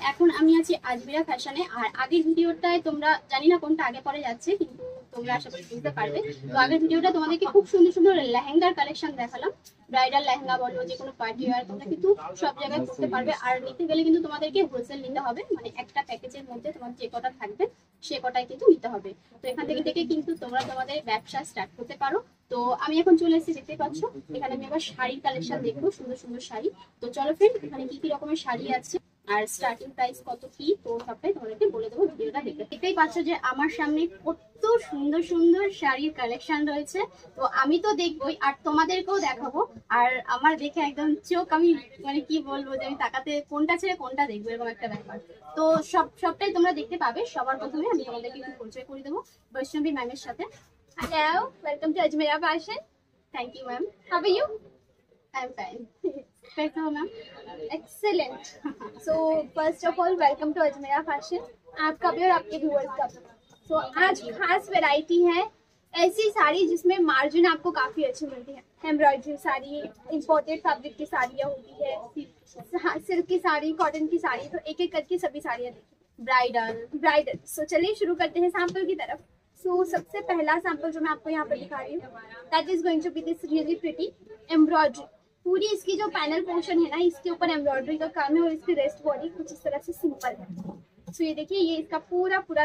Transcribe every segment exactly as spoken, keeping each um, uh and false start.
এখন আমি আছি আজমিরা ফ্যাশনে। আর আগের ভিডিওটায় তোমরা জানি না কোনটা আগে পরে যাচ্ছে, কিন্তু তোমরা আশা করি বুঝতে পারবে। তো আগের ভিডিওটা তোমাদেরকে খুব সুন্দর সুন্দর লেহেঙ্গার কালেকশন দেখালাম। ব্রাইডাল লেহেঙ্গা বলো, যে কোনো পার্টি ওয়্যার, তোমরা কিন্তু সব জায়গায় করতে পারবে। আর নিতে গেলে কিন্তু তোমাদেরকে হোলসেল নিতে হবে, মানে একটা প্যাকেজের মধ্যে তোমার যে কটা থাকবে সে কটাই কিন্তু নিতে হবে। তো এখান থেকে থেকে কিন্তু তোমরা তোমাদের ব্যবসা স্টার্ট করতে পারো। তো আমি এখন চলে এসেছি, দেখতে পাচ্ছ এখানে আমি আবার শাড়ির কালেকশন দেখবো, সুন্দর সুন্দর শাড়ি। তো চলো ফ্রেন্ড, এখানে কি কি রকমের শাড়ি আছে আর স্টার্টিং প্রাইস কত কি, তো সবটাই তোমাদেরকে বলে দেবো ভিডিওটা দেখতে। দেখতেই পাচ্ছ যে আমার সামনে কত সুন্দর সুন্দর শাড়ির কালেকশন রয়েছে। তো আমি তো দেখবোই আর তোমাদেরকেও দেখাবো। আর আমার দেখে একদম চোখ, আমি মানে কি বলবো, যে আমি তাকাতে কোনটা ছেড়ে কোনটা দেখবো, এরকম একটা ব্যাপার। তো সব সবটাই তোমরা দেখতে পাবে। সবার প্রথমে আমি তোমাদেরকে একটু পরিচয় করে দেবো বৈষ্ণবী ম্যামের সাথে। Hello, welcome to Ajmera Fashion. Thank you ma'am. How are you? I am fine. कैसे हो ma'am? Excellent. So first of all, welcome to Ajmera Fashion. आपका भी और आपके व्यूअर्स का भी. So आज खास वैरायटी है ऐसी साड़ी जिसमें मार्जिन आपको काफी अच्छी मिलती है। एम्ब्रॉयडरी साड़ी, इंपोर्टेड फैब्रिक की साड़ियाँ होती है, सिल्क की साड़ी, कॉटन की साड़ी, तो एक एक करके सभी साड़ियाँ देखिए। ब्राइडल ब्राइडल सो so, चलिए शुरू करते हैं सैंपल की तरफ। सो so, सबसे पहला सैंपल जो मैं आपको यहाँ पर दिखा रही हूँ, that is going to be this really pretty embroidery. पूरी इसकी जो पैनल पोर्शन है ना, इसके ऊपर एम्ब्रॉयडरी का काम है और इसकी रेस्ट बॉडी कुछ इस तरह से सिंपल है। सो so, ये देखिए, ये इसका पूरा पूरा,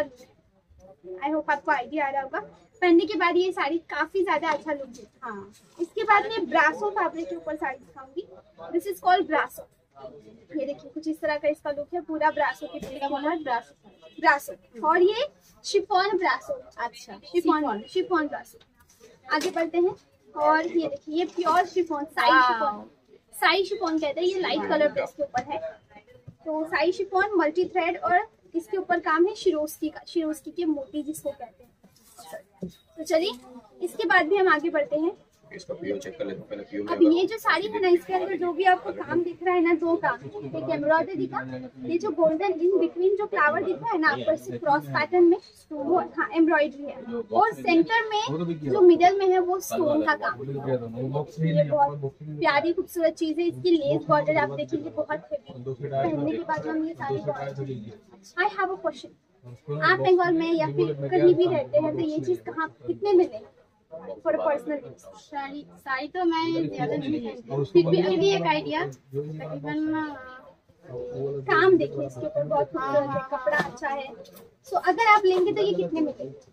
आई होप आपको आइडिया आ रहा होगा। पहनने के बाद ये साड़ी काफी ज्यादा अच्छा लुक देती है। हाँ, इसके बाद मैं ब्रासो फैब्रिक के ऊपर साड़ी दिखाऊंगी। This is called brasso. ये देखिए, कुछ इस तरह का इसका लुक है, पूरा ब्रासो के पूरा बोला ब्रासो ब्रासो और ये शिफॉन ब्रासो। अच्छा, शिफॉन शिफॉन ब्रासो। आगे बढ़ते हैं और ये देखिए, ये प्योर शिफॉन, साई शिफॉन, साई शिफॉन कहते हैं। ये लाइट कलर बेस के ऊपर है। तो साई शिफॉन मल्टी थ्रेड और इसके ऊपर काम है शिरोस्की का, शिरोस्की के मोती जिसको कहते हैं। तो चलिए इसके बाद भी हम आगे बढ़ते हैं। इसका पीओ चेक कर लेते हैं पहले। पीओ अब ये जो साड़ी है ना, इसके अंदर जो भी आपको काम दिख रहा है ना, दो काम, एक एम्ब्रॉयडरी का, ये जो गोल्डन इन बिटवीन जो फ्लावर दिख रहा है ना आपको इससे क्रॉस पैटर्न में, वो हाँ एम्ब्रॉयडरी है। और सेंटर में जो मिडल में है वो स्टोन का काम। ये बहुत प्यारी खूबसूरत चीज है। इसकी लेस बॉर्डर आप देखिए, बहुत हेवी। पहनने के बाद हम ये sari, I have a question, आप बंगाल में या फिर कहीं भी रहते हैं तो ये चीज कहाँ कितने मिले फॉर पर्सनल साड़ी? साड़ी तो मैं ज्यादा नहीं पहनती, फिर भी अभी एक आइडिया, तकरीबन काम देखिए इसके ऊपर, बहुत खूबसूरत है, कपड़ा अच्छा है। सो अगर आप लेंगे तो ये कितने में लेंगे?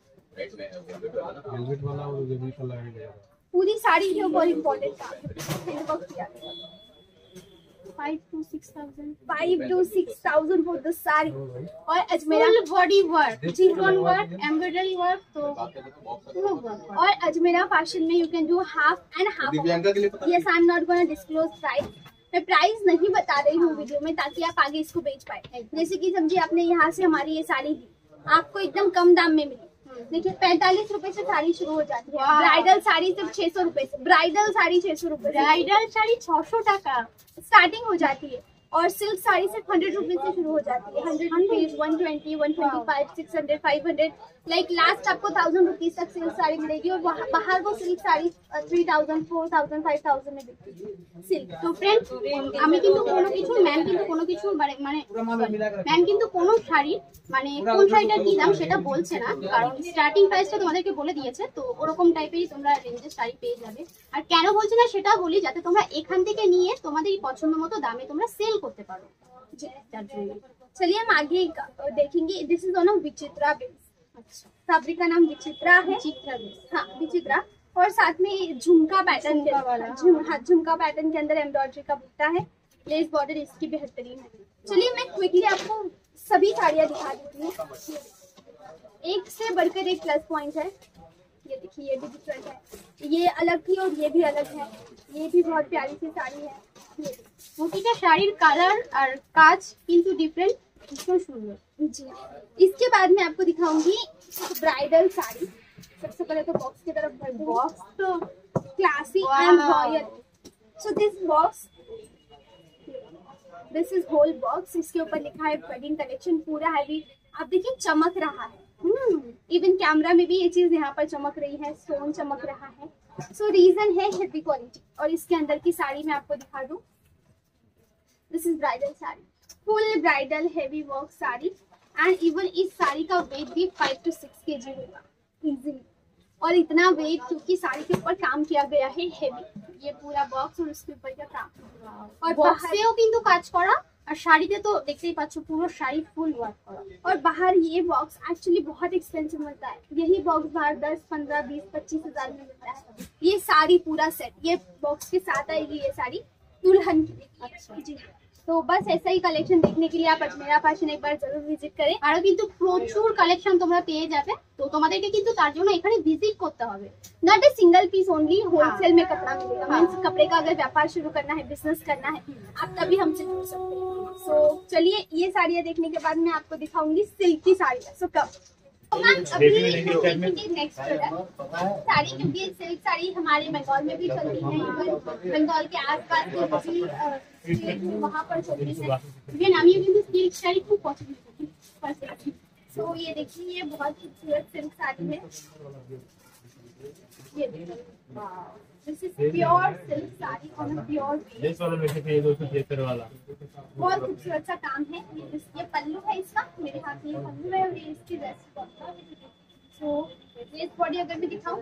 पूरी साड़ी जो बहुत इम्पोर्टेंट काम है, five two six thousand five two six thousand for the sari. और Ajmera body work, chikan work, embroidery work, तो और अजमेरा फैशन में you can do half and half. Yes, I am not gonna disclose price. मैं प्राइस नहीं बता रही हूँ वीडियो में, ताकि आप आगे इसको बेच पाए। जैसे कि समझिए, आपने यहाँ से हमारी ये साड़ी ली, आपको एकदम कम दाम में मिली। देखिए, पैंतालीस रुपए से साड़ी शुरू हो जाती है। ब्राइडल साड़ी सिर्फ छह सौ रुपए से, ब्राइडल साड़ी छह सौ रुपए, ब्राइडल साड़ी छह सौ टाका स्टार्टिंग हो जाती है। और सिल्क साड़ी सिर्फ हंड्रेड रुपीज से शुरू हो जाती है। Hundred rupees, one twenty, one twenty five, six hundred, five hundred, like last आपको थाउजेंड रुपीज तक सिल्क साड़ी मिलेगी। और बाहर वो silk sari three thousand, four thousand, five thousand में बिकती है सिल्क। তো ফ্রেন্ড, আমি কিন্তু কোনো কিছু ম্যাম কিন্তু কোনো কিছু মানে মানে ম্যাম কিন্তু কোনো শাড়ি মানে কোন শাড়িটার কি দাম সেটা বলছে না, কারণ স্টার্টিং প্রাইসটা তোমাদেরকে বলে দিয়েছে। তো ওরকম টাইপেরই তোমরা রেঞ্জের শাড়ি পেয়ে যাবে। আর কেন বলছি না সেটা বলি, যাতে তোমরা এখান থেকে নিয়ে তোমাদের পছন্দ মতো দামে তোমরা সেল করতে পারো। चलिए हम आगे देखेंगे। This is on Vichitra base. अच्छा, फैब्रिक का नाम विचित्रा है। विचित्रा बेस, हाँ विचित्रा। और साथ में झुमका पैटर्न, झुम, हाँ, झुमका पैटर्न के अंदर एम्ब्रॉयडरी का बुट्टा है। लेस बॉर्डर इसकी बेहतरीन है। चलिए मैं क्विकली आपको सभी साड़ियाँ दिखा देती हूँ। एक से बढ़कर एक प्लस पॉइंट है। ये देखिए, ये भी डिफरेंट है, ये अलग थी और ये भी अलग है। ये भी बहुत प्यारी सी साड़ी है। প্রতিটা শাড়ির কালার আর কাজ কিন্তু ডিফারেন্ট, ভীষণ সুন্দর। जी, इसके बाद मैं आपको दिखाऊंगी ब्राइडल साड़ी। सबसे पहले तो बॉक्स की तरफ बढ़ते हैं। बॉक्स तो classy and royal. So this box, this is whole box. इसके ऊपर लिखा है वेडिंग कलेक्शन, पूरा हैवी। आप देखिए, चमक रहा है। इवन कैमरा में भी ये चीज यहाँ पर चमक रही है, स्टोन चमक रहा है। सो रीजन है हेवी क्वालिटी। और इसके अंदर की साड़ी मैं आपको दिखा दूं। This is bridal sari. Full bridal heavy work sari and even इस साड़ी का वेट भी फाइव टू सिक्स के जी होगा इजीली। और इतना वेट क्योंकि साड़ी के ऊपर काम किया गया है हेवी, ये पूरा बॉक्स और उसके ऊपर का काम। और বক্সেও কিন্তু কাজ করা, আর শাড়িতে তো দেখতেই পাচ্ছ পুরো শাড়ি ফুল ওয়ার্ক করা। और बाहर ये बॉक्स एक्चुअली बहुत एक्सपेंसिव मिलता है, यही बॉक्स बाहर दस पंद्रह बीस पच्चीस हजार में मिलता है। ये साड़ी पूरा सेट ये बॉक्स के साथ आएगी, ये साड़ी दुल्हन की अच्छा। जी। तो बस ऐसा ही कलेक्शन देखने के लिए आप अजमेरा फैशन एक बार जरूर विजिट करें। আরো কিন্তু প্রচুর কালেকশন তোমরা পেয়ে যাবে, তো তোমাদেরকে কিন্তু তার জন্য এখানে ভিজিট করতে হবে। Not a single piece only, wholesale में कपड़ा मिलेगा। मीन्स कपड़े का अगर व्यापार शुरू करना है, बिजनेस करना है, आप तभी हमसे जुड़ सकते हैं। सो चलिए ये साड़ियाँ देखने के बाद मैं आपको दिखाऊंगी सिल्क की साड़ियाँ। सो कब तो मैम अभी नेक्स्ट साड़ी, क्योंकि सिल्क साड़ी हमारे बंगाल में भी चलती है, इवन बंगाल के आसपास के भी स्टेट में वहाँ पर चलती है। ইভেন আমিও কিন্তু সিল্ক শাড়ি খুব পছন্দ করি পার্সোনালি। सो ये देखिए ये बहुत खूबसूरत सिल्क साड़ी है, ये this is pure silk sari on a pure देश वाला में से ये दो सौ तिहत्तर वाला बहुत खूबसूरत सा काम है। ये ये पल्लू है इसका, मेरे हाथ में ये पल्लू है और ये इसकी ड्रेस। सो ये बॉडी अगर मैं दिखाऊं,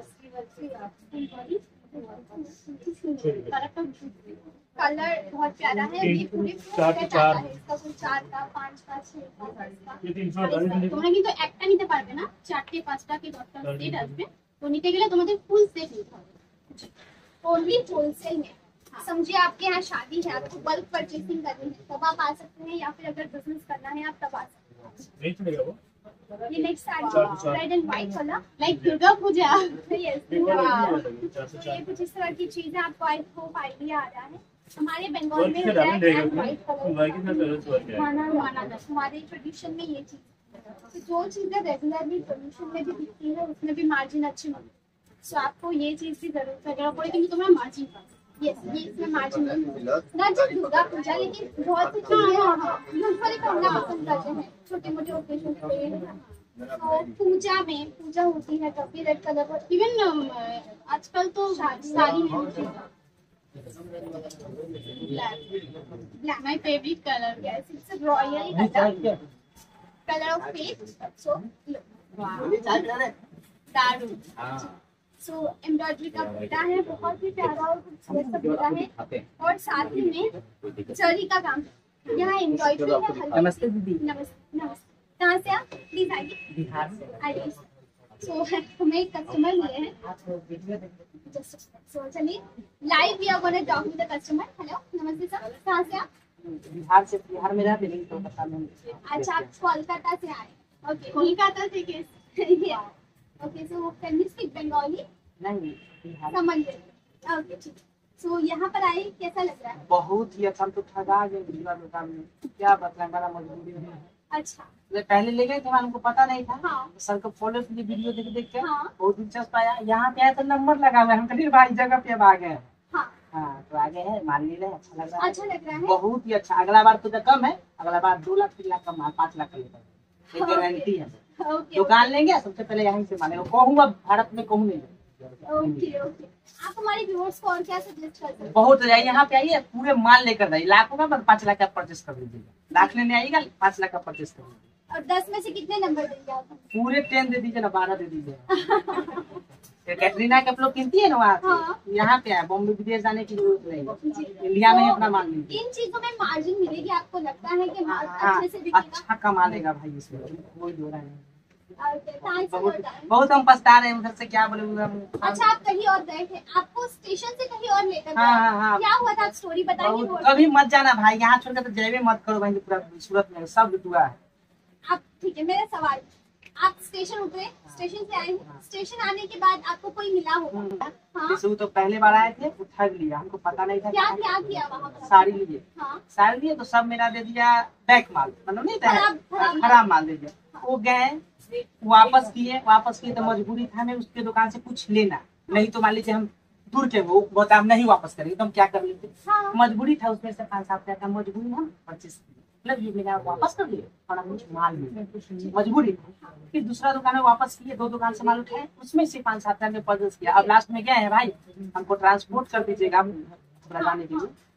कलर बहुत प्यारा है। ये पूरे चार सेट चार। आता है, इसका कोई चार का, पाँच का, छह का, दस का। ये तीन सौ अड़तालीस তোমরা কিন্তু একটা নিতে পারবে না, চারটে পাঁচটা কি দশটা সেট আসবে, তো নিতে গেলে তোমাদের ফুল সেট নিতে হবে। ओनली होलसेल में। समझिए आपके यहाँ शादी है, आपको बल्क परचेसिंग करनी है, तब आप आ सकते हैं, या फिर अगर बिजनेस करना है आप तब आ सकते हैं। नहीं चलेगा वो ये नेक्स्ट साड़ी चार सौ चार। Red and white colour. Like Durga Puja. Yes चार सौ तो ये चार कुछ इस तरह की चीजें आपको आई होप आइडिया आ रहा है। हमारे बंगाल वर्क में से डायमंड रेड रहेगा एंड उसमें व्हाइट कलर वर्क के साथ कलर्स वर्क है माना माना जाता है। हमारे ट्रेडिशन में ये चीज, तो जो चीजें रेगुलरली ट्रेडिशन में भी दिखती है उसमें भी मार्जिन अच्छी मिलती है। सो आपको ये चीज की जरूरत है। এটার উপরে কিন্তু তোমরা মার্জিন পাবে। यस ये इसमें मार्जिन नहीं मिलता। ना जब दुर्गा पूजा, लेकिन बहुत सी चीजें यूजुअली पहनना पसंद करते हैं छोटे मोटे ओकेजन पे। तो पूजा में पूजा होती है तब भी रेड कलर पर। इवन आजकल तो साड़ी में black my favourite colour. Yes it's royal colour colour of faith. So दारुण। सो एम्ब्रॉयडरी का बूटा है, बहुत ही प्यारा और खूबसूरत सा बूटा है, और साथ ही में जरी का काम है। यहाँ एम्ब्रॉयडरी है हल्की। नमस्ते दीदी। नमस्ते नमस्ते। कहाँ से आप? प्लीज आइए। बिहार से। आइए। सो हमें एक कस्टमर मिले हैं। आप वीडियो देखते Just- सो चलिए live we are gonna talk with the customer. Hello नमस्ते सर, कहाँ से आप? हैं। बिहार से बिहार में रहते नहीं तो पता नहीं। अच्छा आप कोलकाता से आए। ओके कोलकाता से कैसे? Okay so can you speak Bengali? नहीं बिहार। समझ गए। ओके ठीक। सो यहाँ पर आए कैसा लग रहा है? बहुत ही अच्छा, हम तो ठगा गए दूसरा दुकान में, क्या बताएं, बड़ा मजबूरी है। अच्छा तो पहले ले गए थे, हमको पता नहीं था। हाँ। सर को फॉलो किए, वीडियो देख देख के हाँ। बहुत दिलचस्प आया। यहाँ पे आया तो नंबर लगा हुआ है, हम कहीं भाई जगह पे अब आ गए। हाँ हाँ तो आगे है, मान ले रहे, अच्छा लग रहा है। अच्छा लग रहा है। बहुत ही अच्छा। अगला बार तो कम है, अगला बार दो लाख तीन लाख का माल, पाँच लाख का लेकर, ये गारंटी है। ओके दुकान लेंगे सबसे पहले यहीं से मानेगा, कहूँगा भारत में कहूँ नहीं। Okay okay. आप हमारे व्यूअर्स को और क्या सजेस्ट कर सकते हैं? बहुत है, यहाँ पे आइए, पूरे माल लेकर जाइए, लाखों का बस पाँच लाख का परचेस कर दीजिएगा। लाख लेने आइएगा, पाँच लाख का परचेस कर दीजिएगा। और दस में से कितने नंबर देंगे आप? पूरे टेन दे दीजिए ना, बारह दे दीजिए। ये कैटरीना के लोग किनती है ना वहाँ हाँ। से, यहाँ पे है, बॉम्बे विदेश जाने की जरूरत जी। नहीं, इंडिया में ही अपना माल लीजिए। इन चीजों में मार्जिन मिलेगी, आपको लगता है कि माल हाँ, अच्छे से बिकेगा? अच्छा कमा लेगा भाई, इसमें कोई दो राय नहीं। ओके, थैंक्स फॉर बहुत योर टाइम। बहुत हम पछता रहे हैं, उधर से क्या बोले उधर। अच्छा आप कहीं और गए थे, आपको स्टेशन से कहीं और लेकर हाँ, गए। हाँ, हाँ। क्या हुआ था, आप स्टोरी बताइए। बहुत- वो- कभी मत जाना भाई, यहाँ छोड़कर तो जयबे मत करो भाई, पूरा सूरत में सब दुआ है। आप ठीक है, मेरा सवाल, आप स्टेशन उतरे, स्टेशन से आए, स्टेशन आने के बाद आपको कोई मिला होगा। हाँ जैसे वो तो पहले बार आए थे, वो ठग लिया, हमको पता नहीं था। क्या क्या किया वहाँ पर? साड़ी लिए, हाँ साड़ी लिए तो सब मेरा दे दिया बैक माल, मतलब नहीं था, खराब- खराब माल। खराब माल दे दिया। वो गए वापस किए, वापस किए तो मजबूरी था हमें उसके दुकान से कुछ लेना, नहीं तो मान लीजिए हम दूर के वो बता हम नहीं वापस करेंगे तो हम क्या कर लेते। हाँ। मजबूरी था, उसमें से पाँच सात हजार का मजबूरी हम परचेस किए, मतलब ये मेरा वापस कर दिए और हम कुछ माल मिले, मजबूरी था। फिर दूसरा दुकान में वापस किए, दो दुकान से माल उठाए, उसमें से पाँच सात हजार में परचेस किया। अब लास्ट में क्या है भाई, हमको ट्रांसपोर्ट कर दीजिएगा हम जाने के लिए,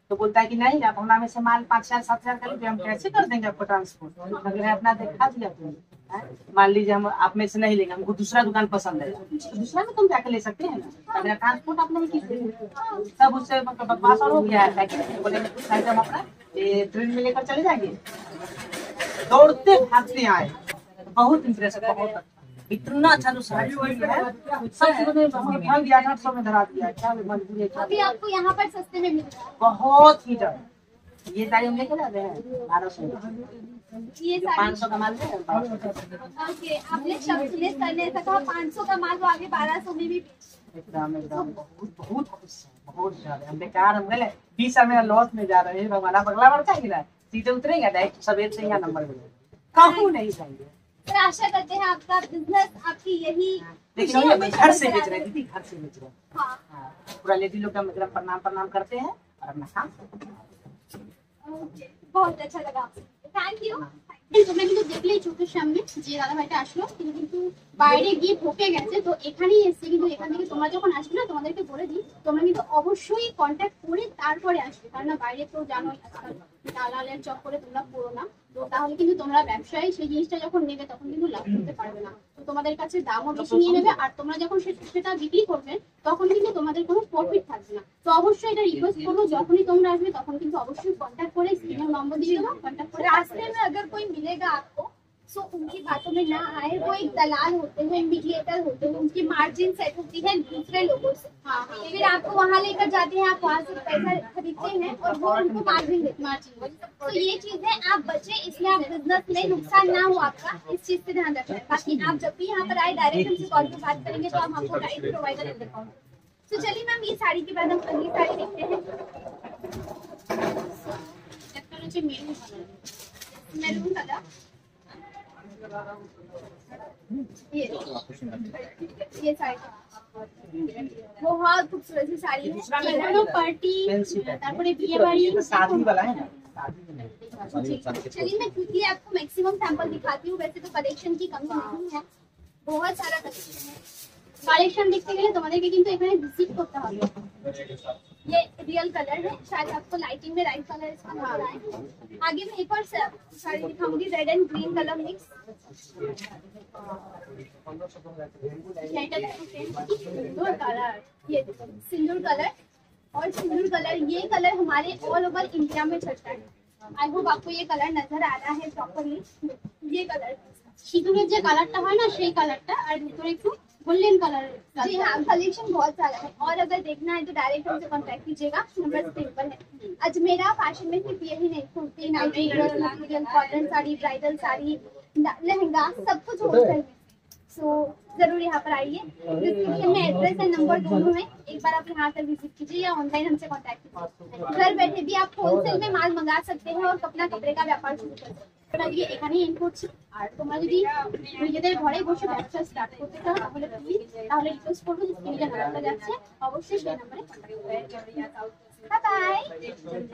तो बोलता है कि नहीं आप हमारा में से माल पाँच हजार सात हजार का लीजिए, हम कैसे कर देंगे आपको ट्रांसपोर्ट, अगर अपना दिखा दिया तो हैं? मान लीजिए हम आप में से नहीं लेंगे, हमको दूसरा दुकान पसंद है तो दूसरा में तुम जाके ले सकते हैं ना, अगर ट्रांसपोर्ट आप नहीं कीजिए तब उससे मतलब बकवास और हो गया है। पैकेट बोले हम अपना ये ट्रेन में लेकर चले जाएंगे, दौड़ते भागते आए, बहुत इंटरेस्ट, बहुत अच्छा, इतना अच्छा जो साड़ी वही है सब चीजों में हमने भाग दिया, आठ सौ में धरा दिया, क्या मजबूरी है, अभी आपको यहाँ पर सस्ते में मिल रहा बहुत ही ज्यादा। ये साड़ी हम लेके जाते हैं बारह सौ, है ये पाँच साड़ी। सौ का माल है बारह सौ। ओके, आपने शब्द ने सर ने ऐसा कहा पाँच सौ का माल वो आगे बारह सौ में भी बेच। एकदम एकदम बहुत बहुत खुश है, बहुत ज्यादा। हम बेकार हम गए बीस साल मेरा लॉस में जा रहे हैं, भगवान बगला बढ़ता गिरा सीधे उतरेंगे डायरेक्ट सवेर से यहाँ नंबर मिलेगा, कहूँ नहीं जाएंगे। पर आशा करते हैं आपका बिजनेस आपकी यही लेकिन वही अपने घर से बेच रहे हैं दीदी, घर से बेच रहे हैं। हाँ हाँ, पूरा लेडी लोग का मतलब प्रणाम प्रणाम करते हैं और अपना काम करते हैं। ओके, बहुत अच्छा लगा आपसे, थैंक यू। তোমরা কিন্তু দেখলেই চোখের সামনে যে দাদা ভাইটা আসলো তিনি কিন্তু বাইরে গিয়ে ঠকে গেছে, তো এখানেই এসছে। কিন্তু এখান থেকে তোমরা যখন আসবে না তোমাদেরকে বলে দিই তোমরা কিন্তু অবশ্যই কন্ট্যাক্ট করে তারপরে আসবে, কারণ না বাইরে তো জানোই আজকাল দালালের চক্করে তোমরা পড়ো না, তো তাহলে কিন্তু তোমরা ব্যবসায়ী সেই জিনিসটা যখন নেবে তখন কিন্তু লাভ করতে পারবে না। তো তোমাদের কাছে দামও বেশি নিয়ে নেবে আর তোমরা যখন সে- সেটা বিক্রি করবে তখন কিন্তু তোমাদের কোনো প্রফিট থাকবে না। তো অবশ্যই এটা রিকোয়েস্ট করবো যখনই তোমরা আসবে তখন কিন্তু অবশ্যই কন্ট্যাক্ট করে স্ক্রিনের নম্বর দিয়ে দেবো, কন্ট্যাক্ট করে रास्ते में अगर कोई मिलेगा आपको सो उनकी बातों में ना आए, वो एक दलाल होते हैं, मीडिएटर होते हैं, उनकी मार्जिन सेट होती है दूसरे लोगों से। हाँ हाँ फिर आपको वहाँ लेकर जाते हैं, आप वहाँ से पैसा खरीदते हैं और वो उनको मार्जिन देते हैं। मार्जिन तो ये चीज है, आप बचे इसलिए आप बिजनेस में नुकसान ना हो आपका, इस चीज से ध्यान रखें। बाकी आप जब भी यहाँ पर आए डायरेक्ट हमसे कॉल पे बात करेंगे तो हम आपको गाइड प्रोवाइडर दे पाएंगे। तो चलिए मैम ये साड़ी के बाद हम अगली साड़ी देखते हैं। একটা হচ্ছে মেরুন কালার, मैरून कलर, ये ये साड़ी बहुत खूबसूरत सी साड़ी है। এগুলো পার্টি তারপরে বিয়ে বাড়ি शादी वाला है ना, शादी में नहीं। चलिए मैं क्विकली आपको मैक्सिमम सैंपल दिखाती हूँ। वैसे तो कलेक्शन की कमी नहीं है, बहुत सारा कलेक्शन है। কালেকশন দেখতে গেলে তোমাদেরকে কিন্তু এখানে ভিজিট করতে হবে। ये रियल कलर है, शायद आपको लाइटिंग में राइट कलर इसका नजर आए। आगे मैं एक और सा- साड़ी दिखाऊंगी, red and green colour mix. এটা দেখো friends, কি সুন্দর কালার। ये देखो सिंदूर कलर, और सिंदूर कलर ये कलर हमारे ऑल ओवर इंडिया में चलता है। आई होप आपको ये कलर नजर आ रहा है प्रॉपरली। ये कलर সিঁদুরের যে কালারটা হয় না সেই কালারটা, আর ভিতরে একটু গোল্ডেন কালার। जी हाँ, कलेक्शन बहुत सारा है और अगर देखना है तो डायरेक्ट हमसे कांटेक्ट कीजिएगा, नंबर स्क्रीन पर है। अजमेरा फैशन में सिर्फ यही नहीं, kurti, nightie, material, cotton sari, bridal sari, lehenga, सब कुछ होलसेल में। सो जरूर यहाँ पर आइए। डिस्क्रिप्शन में एड्रेस एंड नंबर दोनों है, एक बार आप यहाँ पर विजिट कीजिए या ऑनलाइन हमसे कांटेक्ट कीजिए। घर बैठे भी आप होलसेल में माल मंगा सकते हैं और अपना कपड़े का व्यापार शुरू कर सकते हैं। আজকে এখানেই এন্ড করছি। আর তোমরা যদি নিজেদের ঘরে বসে ব্যবসা স্টার্ট করতে চাও তাহলে প্লিজ তাহলে রিকোয়েস্ট করবো যে স্ক্রিনে নাম্বারটা যাচ্ছে অবশ্যই সেই নাম্বারে কন্ট্যাক্ট করবে। Bye bye.